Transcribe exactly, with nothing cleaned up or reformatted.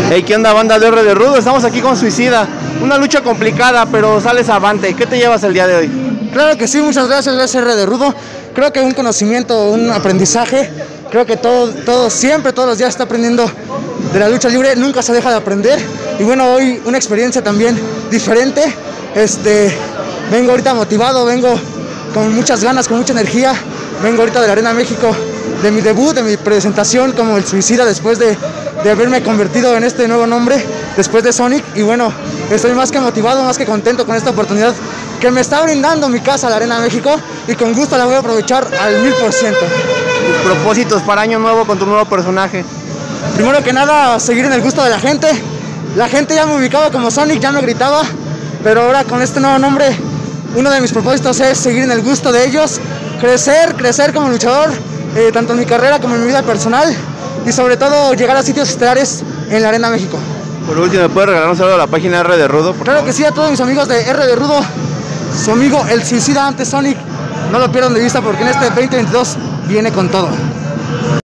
Hey, ¿qué onda, banda de R de Rudo? Estamos aquí con Suicida. Una lucha complicada, pero sales avante. ¿Qué te llevas el día de hoy? Claro que sí, muchas gracias, gracias R de Rudo. Creo que un conocimiento, un aprendizaje. Creo que todo, todo, siempre, todos los días está aprendiendo de la lucha libre. Nunca se deja de aprender. Y bueno, hoy una experiencia también diferente. Este, vengo ahorita motivado, vengo con muchas ganas, con mucha energía. Vengo ahorita de la Arena México, de mi debut, de mi presentación como el Suicida, después de, de haberme convertido en este nuevo nombre, después de Sonic. Y bueno, estoy más que motivado, más que contento con esta oportunidad que me está brindando mi casa, la Arena México, y con gusto la voy a aprovechar al mil por ciento. ¿Tus propósitos para año nuevo con tu nuevo personaje? Primero que nada, seguir en el gusto de la gente. La gente ya me ubicaba como Sonic, ya me gritaba, pero ahora con este nuevo nombre, uno de mis propósitos es seguir en el gusto de ellos, crecer, crecer como luchador, eh, tanto en mi carrera como en mi vida personal, y sobre todo llegar a sitios estelares en la Arena México. Por último, ¿me puedes regalar un saludo a la página R de Rudo? Claro que sí, a todos mis amigos de R de Rudo, su amigo el Suicida ante Sonic, no lo pierdan de vista porque en este veinte veintidós viene con todo.